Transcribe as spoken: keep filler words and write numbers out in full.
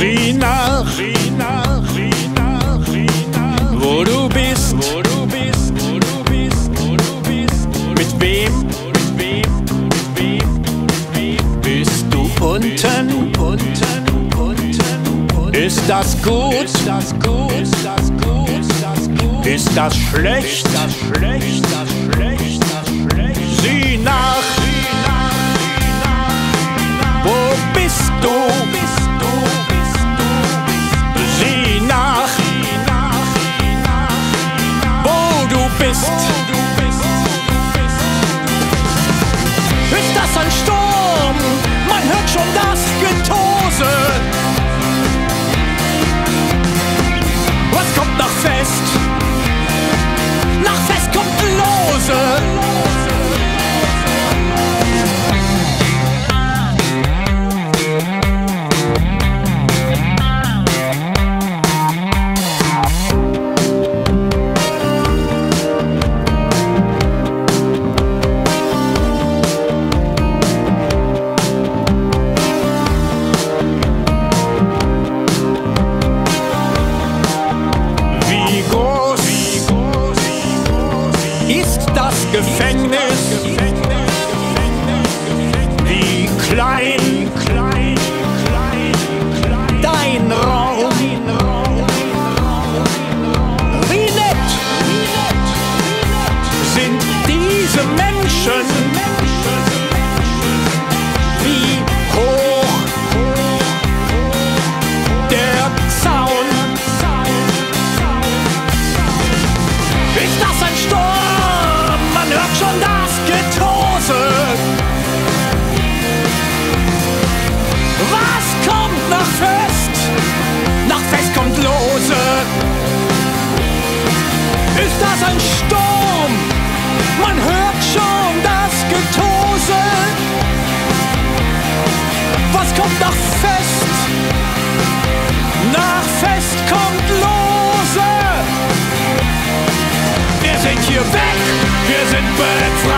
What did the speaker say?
Sieh nach, sieh nach, sieh nach, sieh nach, wo du bist, wo du bist, wo du bist, wo du bist, mit wem, mit wem, mit wem, mit wem bist du unten, unten, unten, unten. Ist das gut, ist das gut, ist das gut, ist das gut, ist das schlecht, ist das schlecht, ist das schlecht, ist das schlecht. Sieh nach, sieh nach, sieh nach, wo bist du? Ist das ein Sturm? Man hört schon das Getose. Was kommt nach Fest? Nach Fest kommt Lose. Das Gefängnis, wie klein, klein, klein, dein Raum, wie nett sind diese Menschen, wie hoch der Zaun. Ist das ein Sturm? Hört schon das Getose. Was kommt nach Fest? Nach Fest kommt Lose. Ist das ein Sturm? Man hört schon das Getose. Was kommt nach Fest? Nach Fest kommt Lose. Wir sind hier weg. Wir sind befreit.